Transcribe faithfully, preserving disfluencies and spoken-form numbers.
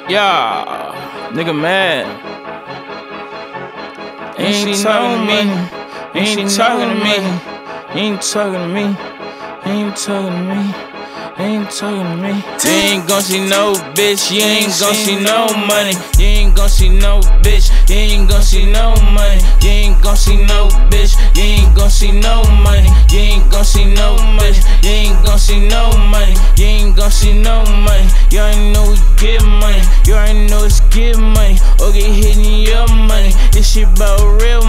Yeah, nigga mad. Ain't talking to me. Ain't talking to me. Ain't talking to me. Ain't talking to me. Ain't talking to me. You ain't gon' see no bitch. You ain't gon' see no money. You ain't gon' see no bitch. You ain't gon' see no money. You ain't gon' see no bitch. You ain't gon' see no money. You ain't gon' see no bitch. You ain't gon' see no money. You ain't gon' see no money. You already know we get money. You already know it's get money. Or get hit in your money. This shit about real